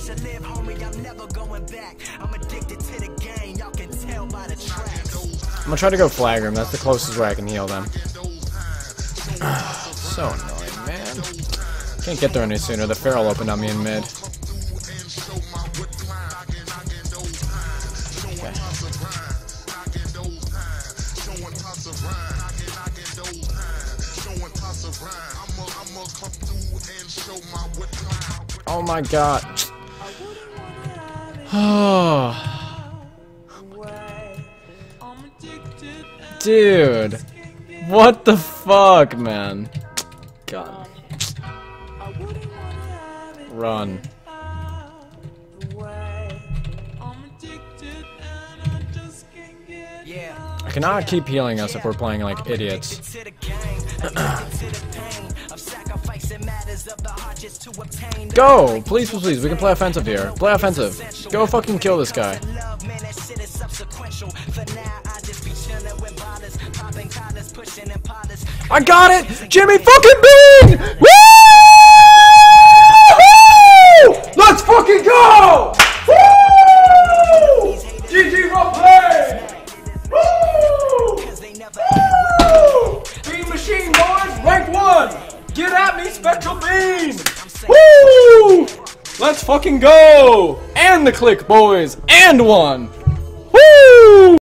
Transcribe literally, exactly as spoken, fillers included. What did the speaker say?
should live, homie, I'm never going back. I'm addicted to the game, y'all can tell by the tracks. I'm gonna try to go flag room. That's the closest way I can heal them. So annoying, man. Can't get there any sooner. The Feral opened on me in mid. Okay. Oh my god. Oh. Dude. What the fuck, man? God. Run. I cannot keep healing us if we're playing like idiots. Go! Please, please, please. We can play offensive here. Play offensive. Go fucking kill this guy. I got it! Jimmy fucking Bean! Woo! Let's fucking go! Woo! G G roleplay! Woo! Woo! Bean machine, boys! Rank one! Get at me, Spectral Bean! Woo! Let's fucking go! And the click, boys! And one! Woo!